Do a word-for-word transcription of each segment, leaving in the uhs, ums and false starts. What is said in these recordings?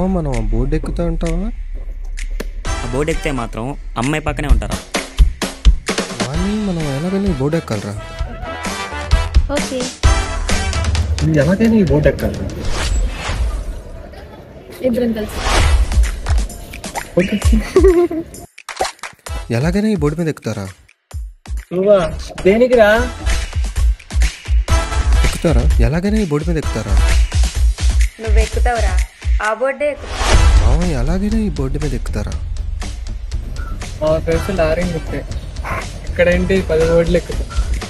మామ మనం ఆ బోర్డు ఎక్కుతా ఉంటావా? ఆ బోర్డు ఎక్కితే మాత్రం అమ్మాయి పక్కనే ఉంటారా? కానీ మనం ఎలాగైనా ఈ బోర్డు ఎక్కాలరా. ఓకే ఎలాగైనా ఈ బోర్డు ఎక్కాలరా. ఇద్దరం కలిసి ఎలాగైనా ఈ బోర్డు మీద ఎక్కుతారా? దేనికి రా ఎక్కుతారా? ఎలాగైనా ఈ బోర్డు మీద ఎక్కుతారా? నువ్వు ఎక్కుతావురా, ఆ బోర్డే ఎక్కుతావు. మామ ఎలాగైనా ఈ బోర్డు మీద ఎక్కుతారా? మా ఫ్రెండ్స్ లారీ ముక్తే ఇక్కడేంటి పది బోర్డులు ఎక్కుతాయి.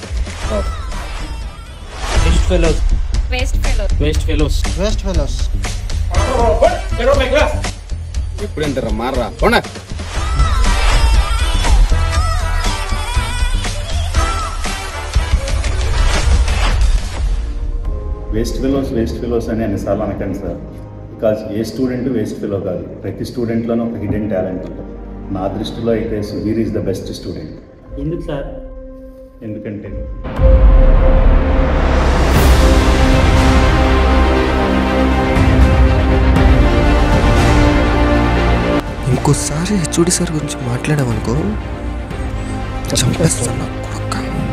Waste fellows waste fellow waste fellows waste fellows ఇప్పుడు ఎంతరా మారరా కొన వేస్ట్ ఫెలోస్ వేస్ట్ ఫెలోస్ అని అన్నిసార్లు అనకండి sir. Because a student waste fellow కాదు, ప్రతి స్టూడెంట్లోనూ ఒక హిడెన్ టాలెంట్ ఉంటుంది. నా దృష్టిలో అయితే Sudheer is the best student. ఎందుకు సార్? ఎందుకంటే ఇంకోసారి హెచ్ఓడి సార్ గురించి మాట్లాడామనుకో చంపేస్తాను కొడుక.